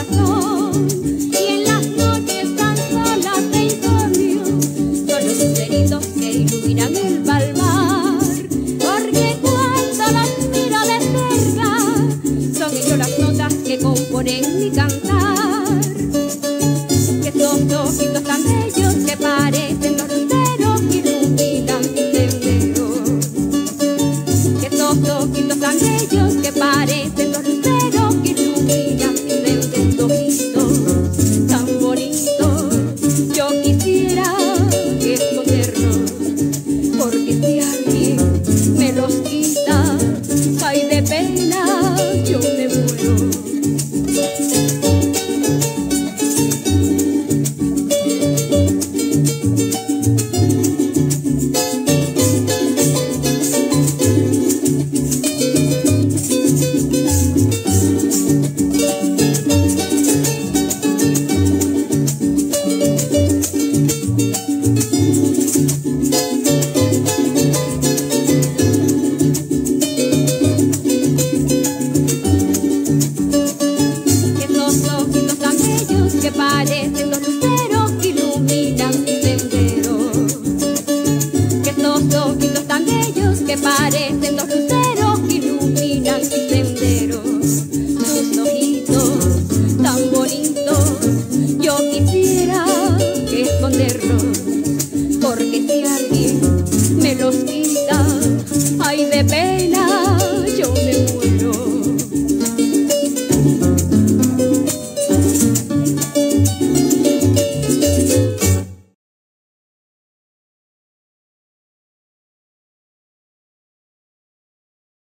corazón. Y en las noches tan solas de insomnio son los luceritos que iluminan el palmar. Porque cuando los miro de cerca son ellos las notas que componen mi cantar. Que son ojitos tan bellos que parecen los luceros que iluminan mi sendero. Que son ojitos tan bellos que parecen los luceros que iluminan mi sendero. Ojitos tan bonitos, yo quisiera esconderlos, porque si alguien me los quita, ay, de pena yo me muero. Que parecen los luceros que iluminan mi sendero. Que estos ojitos tan bellos que parecen los luceros que iluminan mi sendero. Tus ojitos tan bonitos, yo quisiera esconderlos, porque si alguien